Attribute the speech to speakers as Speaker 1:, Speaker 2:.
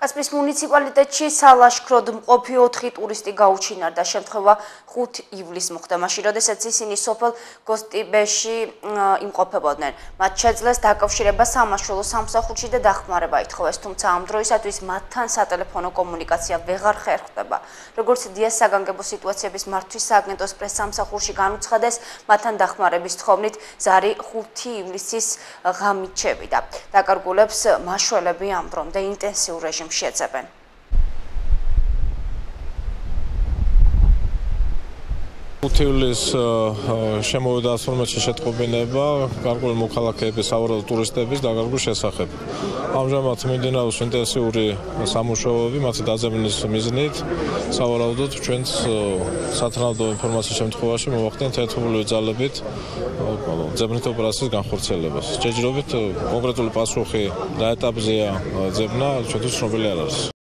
Speaker 1: კასპიის მუნიციპალიტეტში სალაშქროდ მყოფი 4 ტურისტი გაუჩინარდა. შემთხვევა 5 ივლისს მოხდა, მაშინ როდესაც ისინი სოფელ გოსტიბეში იმყოფებოდნენ. მათ შეძლეს დაკავშირება სამაშველო სამსახურში და დახმარება ითხოვეს, თუმცა ამ დროისათვის მათთან სატელეფონო კომუნიკაცია ვეღარ ხერხდება. როგორც დიას საგანგებო სიტუაციების მართვის სააგენტოს პრესსამსახურში განუცხადეს, მათთან დახმარების თხოვნით ზარი 5 ივლისის ღამით შევიდა. დაკარგულებს მაშველები ამ დრომდე ინტენსიურ რეჟიმში შეეცებენ.
Speaker 2: Უთივლის შემოვიდა 12 შეტყობინება გარკვეული მოქალაქეების სავარაუდო ტურისტების დაკარგვის შესახებ. ამჟამად მიმდინარეობს ინტენსიური სამუშაოები მათი დაძებნის მიზნით. სავარაუდოდ ჩვენს სათანადო ინფორმაციის შემთხვევაში მოვახდინეთ ერთობლივი ძალებით ძებნით ოპერაციის განხორციელებას. ჯერჯერობით კონკრეტული პასუხი რა ეტაპზეა ძებნა ჩვენთვის ცნობილი არ არის.